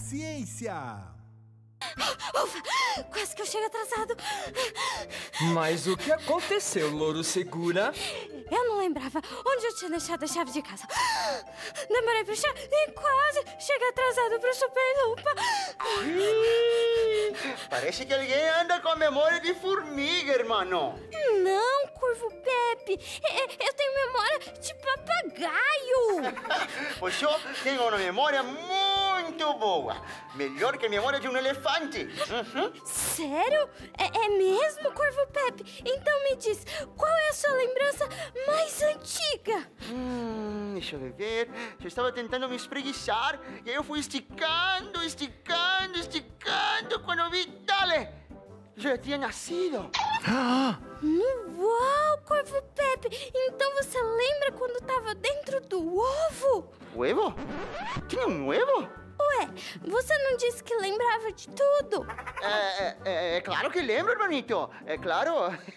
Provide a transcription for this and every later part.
ciência. Ufa, quase que eu chego atrasado. Mas o que aconteceu, Louro Segura? Eu não lembrava onde eu tinha deixado a chave de casa. Demorei pro chá e quase cheguei atrasado pro Super Lupa. Parece que alguém anda com a memória de formiga, irmão. Não, Corvo Pepe. Eu tenho memória de papagaio. Pois eu tenho uma memória muito boa. Melhor que a memória de um elefante. Sério? É mesmo, Corvo Pepe? Então me diz, qual é a sua lembrança mais antiga? Deixa eu ver. Eu estava tentando me espreguiçar e aí eu fui esticando. Quando eu vi, dale! Já tinha nascido. Uau, Corvo Pepe! Então você lembra quando estava dentro do ovo? Ovo? Tinha um ovo? Ué, você não disse que lembrava de tudo? É claro que lembro, hermanito. É claro.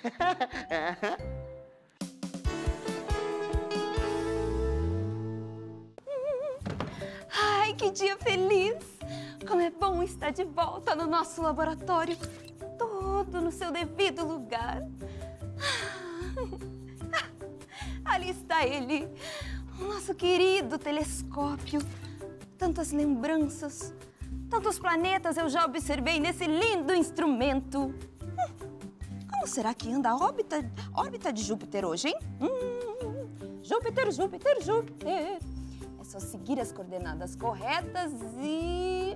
Ai, que dia feliz! Como é bom estar de volta no nosso laboratório. Tudo no seu devido lugar. Ali está ele, o nosso querido telescópio. Tantas lembranças, tantos planetas eu já observei nesse lindo instrumento. Como será que anda a órbita de Júpiter hoje, hein? Júpiter. É só seguir as coordenadas corretas e...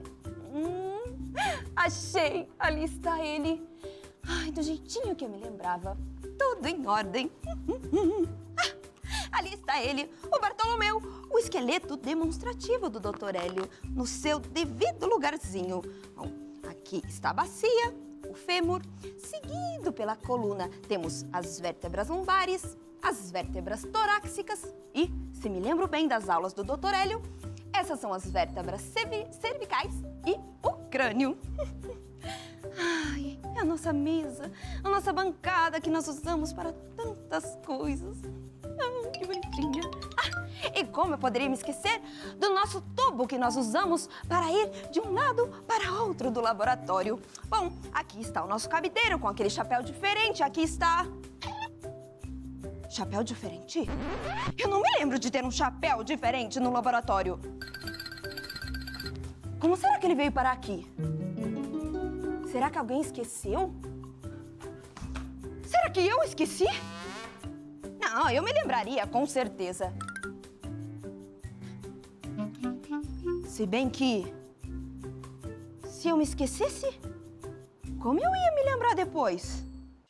achei! Ali está ele. Ai, do jeitinho que eu me lembrava. Tudo em ordem. Ali está ele, o Bartolomeu, o esqueleto demonstrativo do Dr. Hélio, no seu devido lugarzinho. Bom, aqui está a bacia, o fêmur, seguido pela coluna. Temos as vértebras lombares, as vértebras torácicas e, se me lembro bem das aulas do Dr. Hélio, essas são as vértebras cervicais e o crânio. Ai, é a nossa mesa, a nossa bancada que nós usamos para tantas coisas. Ai, que bonitinha. E como eu poderia me esquecer do nosso tubo que nós usamos para ir de um lado para outro do laboratório. Bom, aqui está o nosso cabideiro com aquele chapéu diferente. Aqui está... Chapéu diferente? Eu não me lembro de ter um chapéu diferente no laboratório. Como será que ele veio parar aqui? Será que alguém esqueceu? Será que eu esqueci? Não, eu me lembraria, com certeza. Se bem que... se eu me esquecesse, como eu ia me lembrar depois?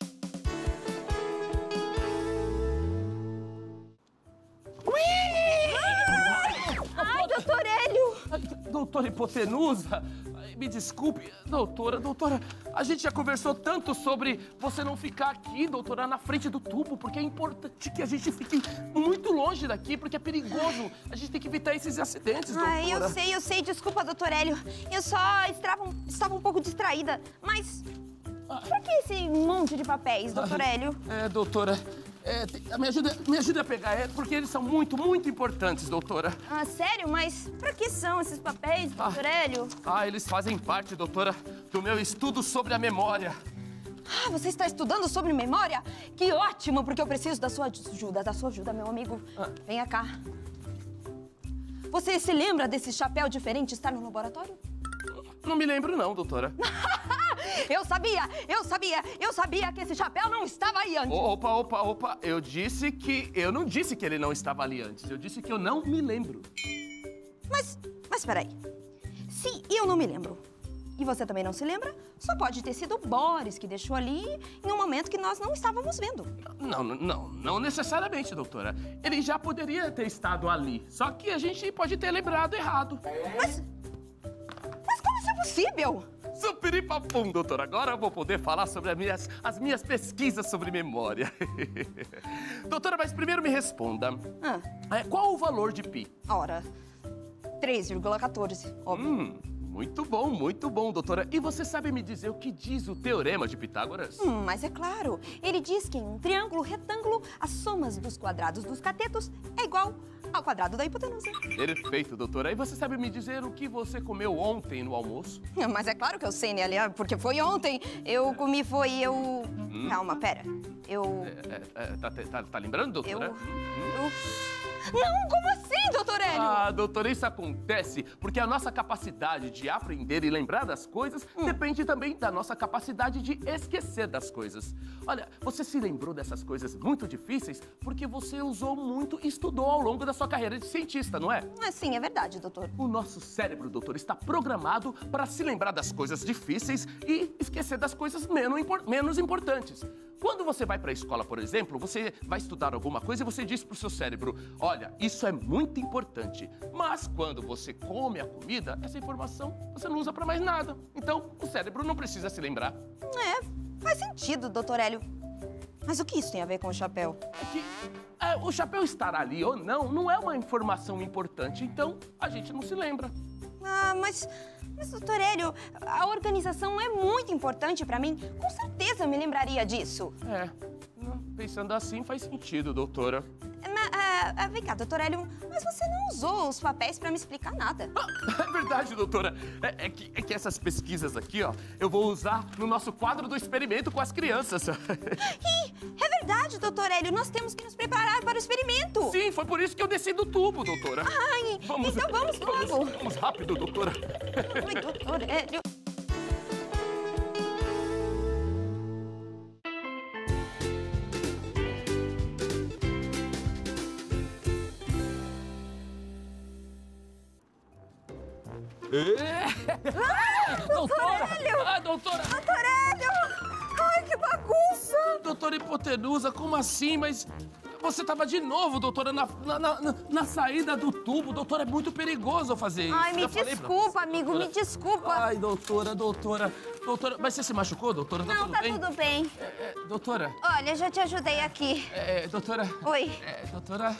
Ai, doutor Hélio! Doutora Hipotenusa, me desculpe. Doutora, a gente já conversou tanto sobre você não ficar aqui, doutora, na frente do tubo, porque é importante que a gente fique muito longe daqui, porque é perigoso. A gente tem que evitar esses acidentes, doutora. Ai, eu sei. Desculpa, doutor Hélio. Eu só estava um pouco distraída. Mas por que esse monte de papéis, doutor Hélio? Doutora... me ajuda a pegar, porque eles são muito importantes, doutora. Ah, sério? Mas pra que são esses papéis, doutor Hélio? Eles fazem parte, doutora, do meu estudo sobre a memória. Ah, você está estudando sobre memória? Que ótimo, porque eu preciso da sua ajuda, meu amigo. Venha cá. Você se lembra desse chapéu diferente estar no laboratório? Não me lembro não, doutora. Eu sabia que esse chapéu não estava aí antes. Opa. Eu não disse que ele não estava ali antes. Eu disse que eu não me lembro. Mas peraí. Se eu não me lembro e você também não se lembra, só pode ter sido o Boris que deixou ali em um momento que nós não estávamos vendo. Não necessariamente, doutora. Ele já poderia ter estado ali. Só que a gente pode ter lembrado errado. Mas como isso é possível? Supiripapum, doutora. Agora eu vou poder falar sobre as minhas pesquisas sobre memória. Doutora, mas primeiro me responda. Qual o valor de pi? Ora, 3,14, óbvio. Muito bom, doutora. E você sabe me dizer o que diz o Teorema de Pitágoras? Mas é claro. Ele diz que em um triângulo retângulo, as somas dos quadrados dos catetos é igual ao quadrado da hipotenusa. Perfeito, doutora. E você sabe me dizer o que você comeu ontem no almoço? Mas é claro que eu sei, né, aliás, porque foi ontem. Eu comi, Calma, pera. Tá lembrando, doutora? Não, como assim, doutor Hélio? Ah, doutora, isso acontece porque a nossa capacidade de aprender e lembrar das coisas depende também da nossa capacidade de esquecer das coisas. Olha, você se lembrou dessas coisas muito difíceis porque você usou muito e estudou ao longo da sua carreira de cientista, não é? Sim, é verdade, doutor. O nosso cérebro, doutor, está programado para se lembrar das coisas difíceis e esquecer das coisas menos importantes. Quando você vai para a escola, por exemplo, você vai estudar alguma coisa e você diz para o seu cérebro, olha, isso é muito importante. Mas quando você come a comida, essa informação você não usa para mais nada. Então, o cérebro não precisa se lembrar. Faz sentido, doutor Hélio. Mas o que isso tem a ver com o chapéu? O chapéu estar ali ou não é uma informação importante, então a gente não se lembra. Mas doutor Hélio, a organização é muito importante pra mim. Com certeza eu me lembraria disso. Pensando assim faz sentido, doutora. Vem cá, doutor Hélio, mas você não usou os papéis pra me explicar nada. É verdade, doutora. É que essas pesquisas aqui, ó, eu vou usar no nosso quadro do experimento com as crianças. É verdade, doutor Hélio, nós temos que nos preparar para o experimento. Sim, foi por isso que eu desci do tubo, doutora. Então vamos logo. Vamos rápido, doutora. Oi, doutor Hélio. Doutora! Doutora! Doutor Hélio! Ai, que bagunça! Doutora hipotenusa, como assim? Mas você tava de novo, doutora, na saída do tubo. Doutora, é muito perigoso fazer isso. Ai, me desculpa, amigo, me desculpa. Ai, doutora. Doutora, mas você se machucou, doutora? Não, tá tudo bem. Doutora? Olha, já te ajudei aqui. Doutora? Oi. Doutora?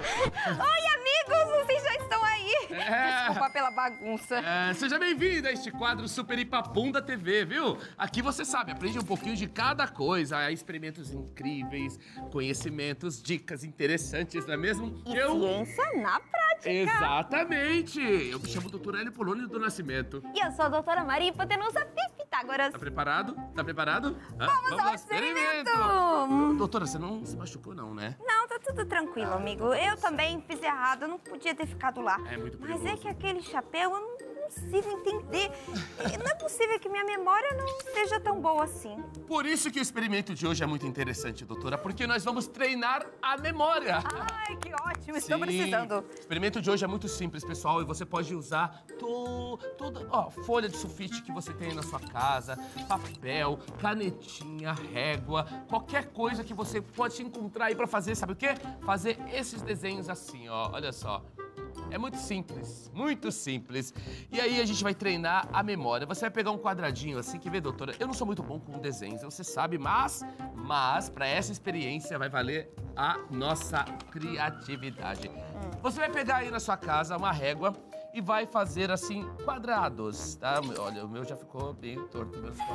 Oi, amigos, vocês já estão aí. Desculpa pela bagunça. Seja bem-vinda a este quadro Super Ipapum da TV, viu? Aqui você sabe, aprende um pouquinho de cada coisa, experimentos incríveis, conhecimentos, dicas interessantes, não é mesmo? E ciência na prática. Exatamente. Eu me chamo Dr. Hélio Polônio do Nascimento. E eu sou a doutora Maria Hipotenusa Pitágoras. Tá preparado? Tá preparado? Vamos ao experimento! Doutora, você não se machucou não, né? Não, tá tudo tranquilo, amigo. Eu também fiz errado, eu não podia ter ficado lá. É muito perigoso. Mas é que aquele chapéu, eu não consigo entender. Não é possível que minha memória não seja tão boa assim. Por isso que o experimento de hoje é muito interessante, doutora, porque nós vamos treinar a memória. Ai, que ótimo, estou precisando. O experimento de hoje é muito simples, pessoal, e você pode usar toda folha de sulfite que você tem aí na sua casa, papel, canetinha, régua, qualquer coisa que você pode encontrar aí pra fazer, sabe o quê? Fazer esses desenhos assim, ó, olha só. É muito simples, muito simples. E aí a gente vai treinar a memória. Você vai pegar um quadradinho assim, que vê, doutora? Eu não sou muito bom com desenhos, você sabe, mas para essa experiência vai valer a nossa criatividade. Você vai pegar aí na sua casa uma régua e vai fazer assim quadrados, tá? Olha, o meu já ficou bem torto,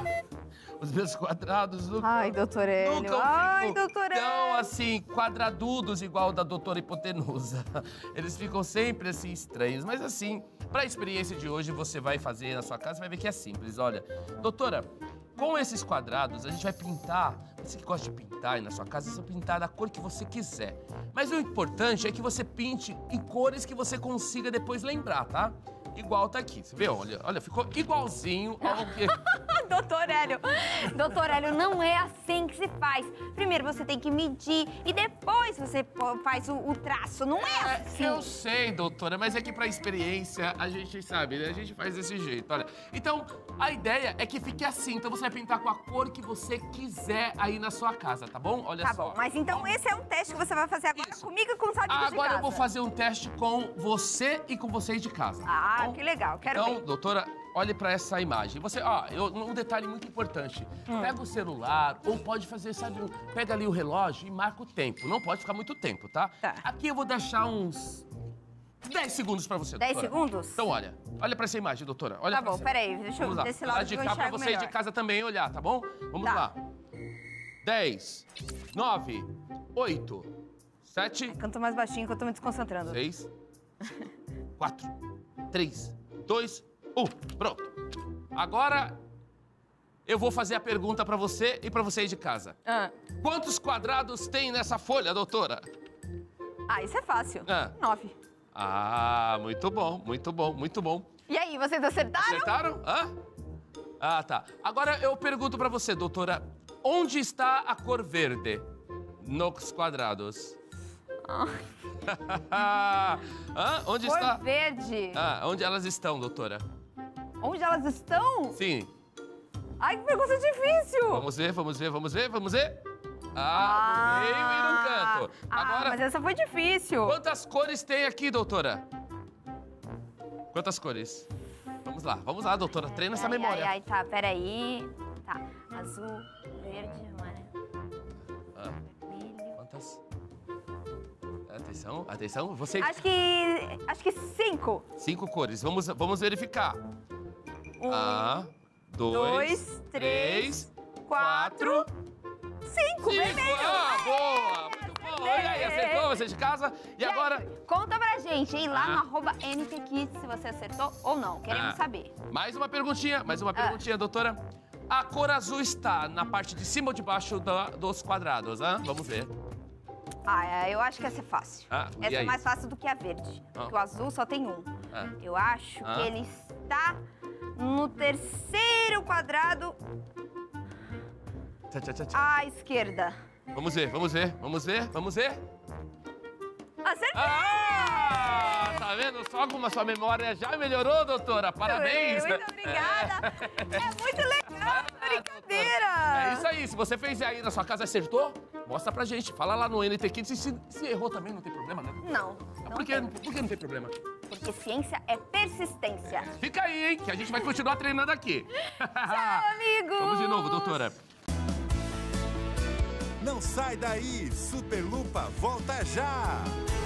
os meus quadrados nunca... Ai, doutor Hélio. Ai, doutor Hélio. Então, assim, quadradudos igual o da doutora hipotenusa. Eles ficam sempre assim estranhos, mas assim, para a experiência de hoje você vai fazer na sua casa, vai ver que é simples. Olha, doutora, com esses quadrados, a gente vai pintar. Você que gosta de pintar aí na sua casa, você vai pintar da cor que você quiser. Mas o importante é que você pinte em cores que você consiga depois lembrar, tá? Igual tá aqui. Você vê? Olha, ficou igualzinho ao que... Doutor Hélio, não é assim que se faz. Primeiro você tem que medir e depois você faz o traço. Não é assim. Eu sei, doutora, mas é que pra experiência a gente sabe, né? A gente faz desse jeito, olha. Então, a ideia é que fique assim. Então você vai pintar com a cor que você quiser aí na sua casa, tá bom? Olha só. Tá bom, mas então esse é um teste que você vai fazer agora comigo e com os amigos de casa. Agora eu vou fazer um teste com você e com vocês de casa. Ah, que legal, quero ver. Então, doutora, olhe pra essa imagem. Você, um detalhe muito importante. Pega o celular ou pode fazer, sabe, pega ali o relógio e marca o tempo. Não pode ficar muito tempo, tá? Tá. Aqui eu vou deixar uns 10 segundos pra você, 10 doutora. segundos? Então, olha pra essa imagem, doutora. Olha Tá pra bom, cima. peraí, deixa eu desse lado de que eu cá pra enxergo vocês melhor. de casa também olhar, tá bom? Vamos Tá. lá. 10, 9, 8, 7. Canto mais baixinho que eu tô me desconcentrando. 6, 4, 3, 2, 1. Pronto. Agora eu vou fazer a pergunta pra você e pra você aí de casa. Quantos quadrados tem nessa folha, doutora? Isso é fácil. 9. Muito bom, muito bom, muito bom. E aí, vocês acertaram? Acertaram? Tá. Agora eu pergunto pra você, doutora, onde está a cor verde nos quadrados? Onde Cor está? verde. Onde elas estão, doutora? Onde elas estão? Sim. Ai, que pergunta difícil. Vamos ver. No meio e no canto. Agora, mas essa foi difícil. quantas cores tem aqui, doutora? Quantas cores? Vamos lá, doutora. Treina essa memória. Tá, peraí. Tá, azul, verde, amarelo, vermelho. Quantas? Atenção. Você... Acho que 5. 5 cores. Vamos verificar. 1, 2, 3, 4, 5. Vermelho. Boa! Muito bom. Olha aí, acertou você de casa. E agora... Conta pra gente, hein? Lá no @NTKids se você acertou ou não. Queremos saber. Mais uma perguntinha, doutora. A cor azul está na parte de cima ou de baixo dos quadrados, Vamos ver. Eu acho que essa é fácil. Essa é mais fácil do que a verde. Porque o azul só tem um. Eu acho que ele está no terceiro quadrado à esquerda. Vamos ver. Acertei! Tá vendo só como a sua memória já melhorou, doutora? Parabéns! Muito obrigada! É muito legal essa brincadeira! É isso aí, se você fez aí na sua casa e acertou, mostra pra gente. Fala lá no NT Kids. Se errou também, não tem problema, né? Não. Por que não tem problema? Porque ciência é persistência. Fica aí, hein, que a gente vai continuar treinando aqui. Tchau, amigo! Vamos de novo, doutora. Não sai daí, Super Lupa volta já!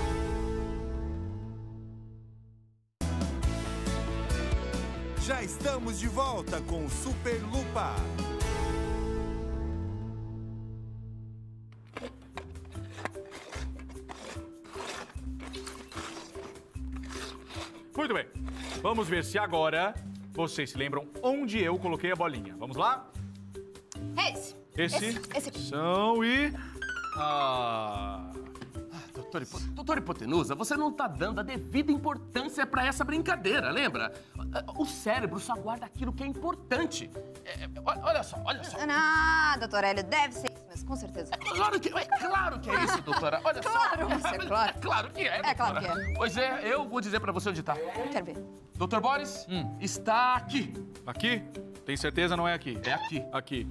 Já estamos de volta com o Super Lupa. Muito bem. Vamos ver se agora vocês se lembram onde eu coloquei a bolinha. Vamos lá? Esse aqui. São e... Doutor Hipotenusa, você não tá dando a devida importância pra essa brincadeira, lembra? O cérebro só guarda aquilo que é importante. Olha só. Doutor Hélio, deve ser isso mesmo, com certeza. Claro que é isso, doutora. Olha Claro, só. isso é claro. Claro que é, doutora. É claro que é. Pois é, eu vou dizer pra você onde tá. Quero ver. Doutor Boris, está aqui. Aqui? Tem certeza não é aqui? É aqui. Aqui.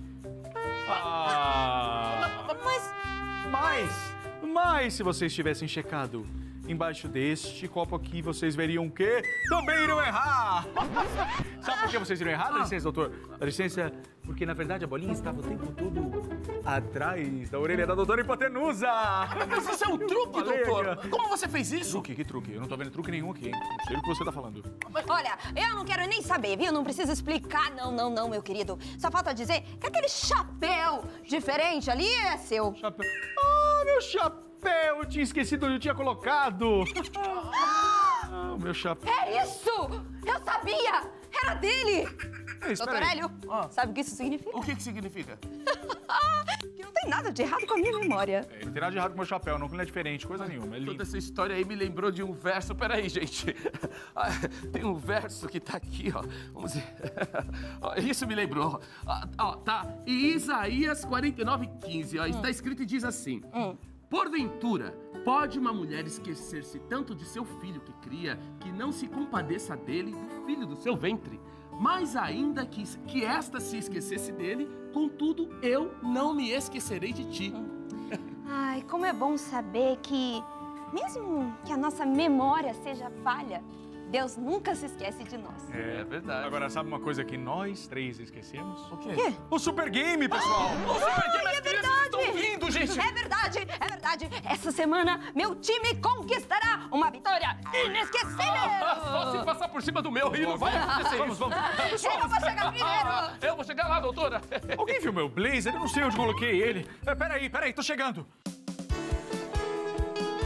Mas se vocês tivessem checado embaixo deste copo aqui, vocês veriam o quê? Também iriam errar! Sabe por que vocês iriam errar? Dá licença, doutor. Dá licença, porque na verdade a bolinha estava o tempo todo atrás da orelha da doutora Hipotenusa! Mas isso é um truque, doutor! Como você fez isso? Truque? Que truque? Eu não tô vendo truque nenhum aqui, hein? Não sei o que você tá falando. Olha, eu não quero nem saber, viu? Não precisa explicar, não, meu querido. Só falta dizer que aquele chapéu diferente ali é seu. Chapéu. Meu chapéu! Eu tinha esquecido onde eu tinha colocado. O meu chapéu. É isso! Eu sabia! Era dele! Doutor Hélio, sabe o que isso significa? O que significa? Que não tem nada de errado com a minha memória. Não tem nada de errado com o meu chapéu, não, que não é diferente, coisa nenhuma. É lindo. Toda essa história aí me lembrou de um verso. Peraí, gente. Tem um verso que tá aqui, ó. Vamos ver. Isso me lembrou. Tá. E Isaías 49:15, ó. Está escrito e diz assim. Porventura, pode uma mulher esquecer-se tanto de seu filho que cria, que não se compadeça dele, do filho do seu ventre? Mas ainda que esta se esquecesse dele, contudo, eu não me esquecerei de ti. Ai, como é bom saber que, mesmo que a nossa memória seja falha, Deus nunca se esquece de nós. É verdade. Agora, sabe uma coisa que nós três esquecemos? O quê? O Super Game, pessoal! O Super Game, as crianças estão vindo, gente! É verdade! Essa semana, meu time conquistará uma vitória inesquecível! Só se passar por cima do meu e não vai acontecer isso. Vamos. Eu vou chegar primeiro! Eu vou chegar lá, doutora. Alguém viu meu blazer? Eu não sei onde coloquei ele. Peraí, tô chegando.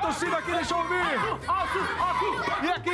torcida aqui, deixa eu ouvir. E aqui.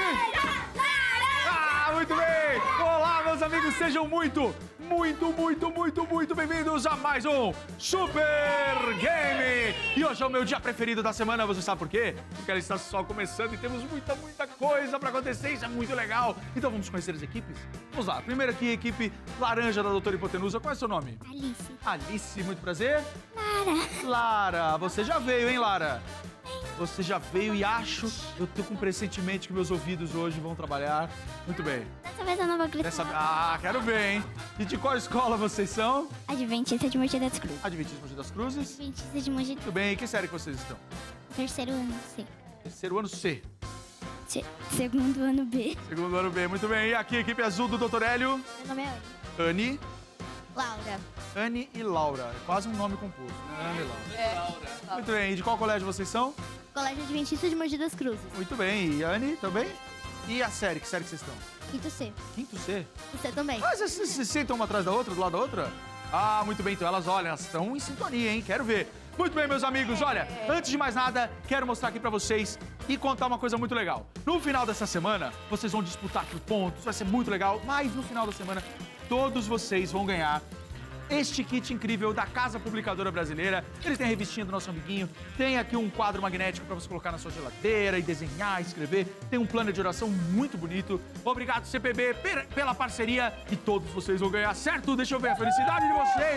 Muito bem. Olá, meus amigos, sejam muito bem-vindos a mais um Super Game. E hoje é o meu dia preferido da semana, você sabe por quê? Porque ela está só começando e temos muita coisa pra acontecer, isso é muito legal. Então vamos conhecer as equipes? Vamos lá, primeiro aqui, equipe laranja da Doutora Hipotenusa. Qual é o seu nome? Alice. Alice, muito prazer. Lara. Lara, você já veio, hein, Lara? Você já veio e eu tô com um pressentimento que meus ouvidos hoje vão trabalhar. Muito bem. Dessa vez eu não vou gritar. Quero ver, hein? E de qual escola vocês são? Adventista de Mogi das Cruzes. Adventista de Mogi das Cruzes. Adventista de Mogi. Muito bem, e que série que vocês estão? Terceiro ano C. Terceiro ano C. Segundo ano B. Segundo ano B, muito bem. E aqui, equipe azul do Dr. Hélio? Meu nome é Anne. Laura. Anne e Laura. É quase um nome composto. Anne e Laura. Muito bem. E de qual colégio vocês são? Colégio Adventista de Mogi das Cruzes. Muito bem. E Anne também? E a série? Que série que vocês estão? Quinto C. Quinto C? Você também. Ah, vocês se sentam uma atrás da outra, do lado da outra? Ah, muito bem. Então elas estão em sintonia, hein? Quero ver. Muito bem, meus amigos. Olha, antes de mais nada, quero mostrar aqui pra vocês e contar uma coisa muito legal. No final dessa semana, vocês vão disputar por pontos, vai ser muito legal. Mas no final da semana, todos vocês vão ganhar este kit incrível da Casa Publicadora Brasileira. Ele tem a revistinha do nosso amiguinho, tem aqui um quadro magnético para você colocar na sua geladeira e desenhar, escrever. Tem um plano de oração muito bonito. Obrigado, CPB, pela parceria. E todos vocês vão ganhar, certo? Deixa eu ver a felicidade de vocês.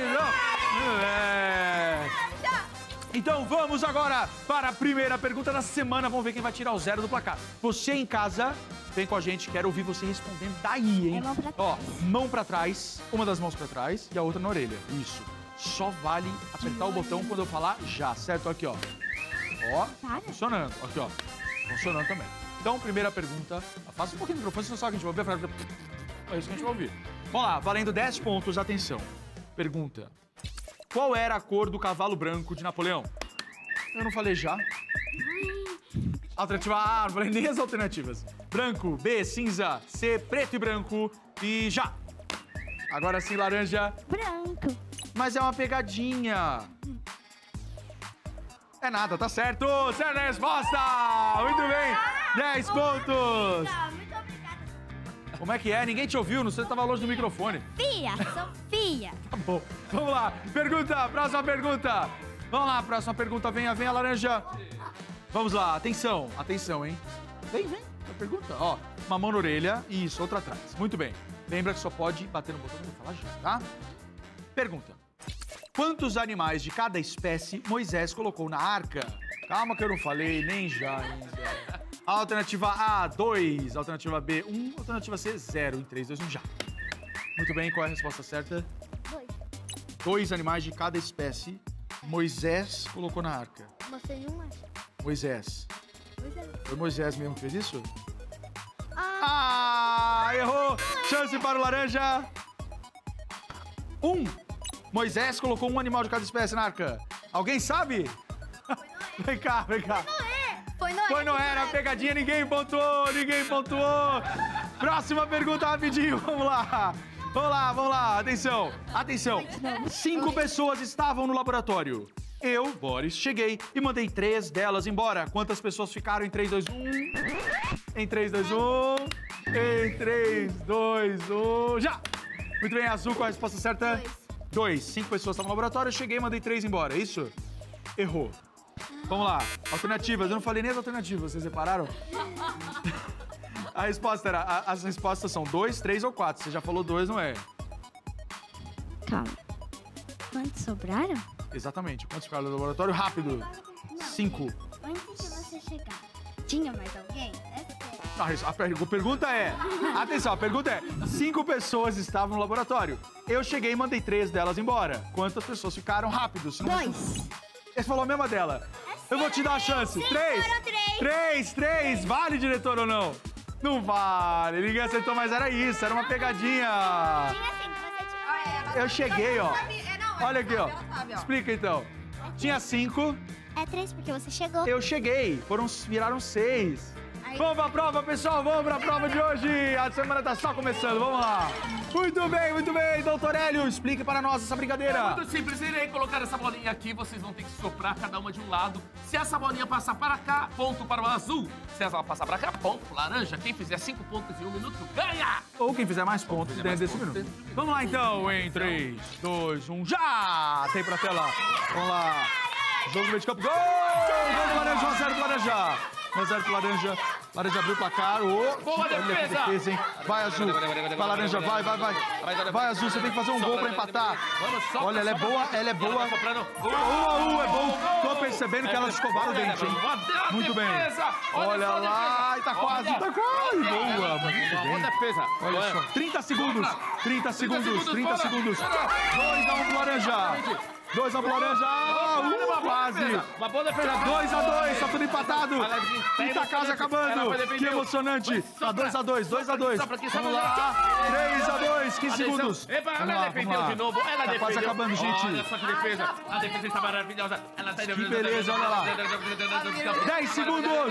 Então vamos agora para a primeira pergunta da semana. Vamos ver quem vai tirar o 0 do placar. Você em casa, vem com a gente, quero ouvir você respondendo daí, hein? Mão pra trás. Ó, mão pra trás, uma das mãos pra trás e a outra na orelha. Isso. Só vale apertar o botão quando eu falar já, certo? Aqui, ó. Ó, funcionando. Aqui, ó. Funcionando também. Então, primeira pergunta. Faça um pouquinho do microfone, senão só que a gente vai ouvir. É isso que a gente vai ouvir. Vamos lá, valendo 10 pontos. Atenção. Pergunta. Qual era a cor do cavalo branco de Napoleão? Eu não falei já. Alternativa A, não falei nem as alternativas. Branco, B, cinza, C, preto e branco e já. Agora sim, laranja. Branco. Mas é uma pegadinha. É nada, tá certo. Certa resposta. Muito bem. 10 pontos. Muito obrigada. Como é que é? Ninguém te ouviu, não sei se estava longe do microfone. Sofia. Tá bom. Vamos lá. Pergunta, próxima pergunta. Vamos lá, próxima pergunta. Venha, laranja. Vamos lá, atenção, hein? Vem, a pergunta. Ó, uma mão na orelha e isso, outra atrás. Muito bem. Lembra que só pode bater no botão quando eu falar já, tá? Pergunta. Quantos animais de cada espécie Moisés colocou na arca? Calma que eu não falei, nem já ainda. Alternativa A, 2. Alternativa B, 1. Alternativa C, 0. Em 3, 2, 1, já. Muito bem, qual é a resposta certa? 2. 2 animais de cada espécie Moisés colocou na arca. Você não acha? Moisés. Moisés. Foi Moisés mesmo que fez isso? Errou! Chance para o laranja. 1. Moisés colocou um animal de cada espécie na arca. Alguém sabe? Vem cá. Foi Noé, era a pegadinha, ninguém pontuou. Próxima pergunta rapidinho, vamos lá. Atenção. 5 pessoas estavam no laboratório. Eu, Boris, cheguei e mandei 3 delas embora. Quantas pessoas ficaram em 3, 2, 1? Em 3, 2, 1. Em 3, 2, 1. Já! Muito bem, azul, qual a resposta certa? 2. 5 pessoas estavam no laboratório, eu cheguei e mandei 3 embora, é isso? Errou. Vamos lá. Alternativas. Eu não falei nem as alternativas, vocês repararam? A resposta era... As respostas são 2, 3 ou 4. Você já falou 2, não é? Calma. Quantos sobraram? Exatamente. Quantos ficaram no laboratório? Rápido. 5. Antes de você chegar, tinha mais alguém? A pergunta é... Atenção, a pergunta é... 5 pessoas estavam no laboratório. Eu cheguei e mandei 3 delas embora. Quantas pessoas ficaram? Rápido. 2. Ele falou a mesma dela. Eu vou te dar a chance. 3. Vale, diretor, ou não? Não vale. Ninguém acertou, mas era isso. Era uma pegadinha. Eu cheguei, ó. Olha aqui, ó. Explica, então. Tinha 5. É 3 porque você chegou. Eu cheguei. Viraram 6. Vamos pra prova, pessoal. Vamos pra prova de hoje. A semana tá só começando. Vamos lá. Muito bem, doutor Hélio. Explique para nós essa brincadeira. Muito simples, irei colocar essa bolinha aqui, vocês vão ter que soprar cada uma de um lado. Se essa bolinha passar para cá, ponto para o azul. Se ela passar para cá, ponto para o laranja. Quem fizer 5 pontos em 1 minuto, ganha! Ou quem fizer mais pontos dentro desse minuto. Vamos lá, então. Em 3, 2, 1, já! Tem pra tela. Vamos lá. Jogo no meio de campo. Gol! Gol do laranja, 1-0 pro laranja. 1-0 pro laranja. Laranja abriu o placar. Boa defesa! Hein? Vai, azul. Vai, laranja, vai. Vai, azul, você tem que fazer um gol pra empatar. Olha, ela é boa. 1-1, é bom. Tô percebendo que elas escovaram o dente, hein? Muito bem. Olha lá, tá quase. Boa, muito bem. Olha só, 30 segundos. 2-1 pro laranja. 2-1 pro laranja. Quase. Uma boa defesa. 2-2, tá tudo empatado. Quinta casa acabando. Que emocionante. Tá 2-2. Vamos lá. 3-2, 15 segundos. Ela defendeu de novo. Ela defendeu. Tá quase acabando, gente. Olha só que defesa. A defesa está maravilhosa. Que beleza, olha lá. 10 segundos.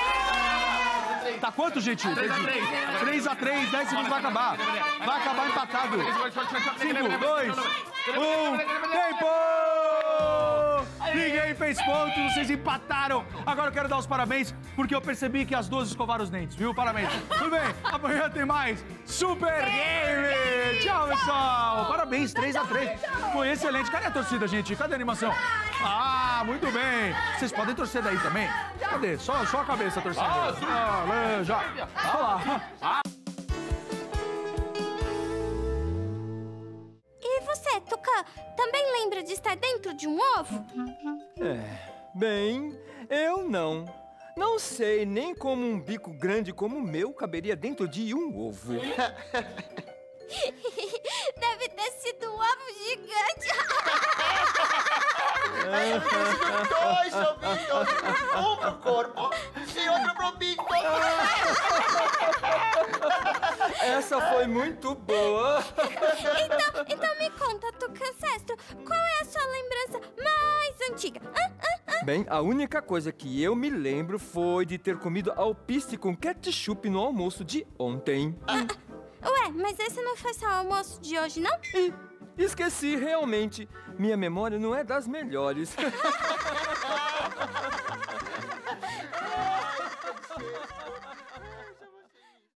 Tá quanto, gente? 3-3, 10 segundos vai acabar. Vai acabar empatado. 5, 2, 1, tempo! Ninguém fez pontos, vocês empataram. Agora eu quero dar os parabéns, porque eu percebi que as duas escovaram os dentes, viu? Parabéns. Tudo bem, amanhã tem mais Super Game! Tchau, pessoal! Parabéns, 3-3. Foi excelente. Cadê a torcida, gente? Cadê a animação? Ah, muito bem. Vocês podem torcer daí também? Cadê? Só a cabeça torcendo. Laranja. Olha lá. E você, Tucã, também lembra de estar dentro de um ovo? Bem, eu não. Não sei nem como um bico grande como o meu caberia dentro de um ovo. Deve ter sido um ovo gigante. Dois ovinhos, um pro corpo e outro pro bico. Essa foi muito boa. Então me conta, Tucã Ancestro, qual é a sua lembrança mais antiga? Bem, a única coisa que eu me lembro foi de ter comido alpiste com ketchup no almoço de ontem. Ué, mas esse não foi seu almoço de hoje, não? Esqueci, realmente. Minha memória não é das melhores.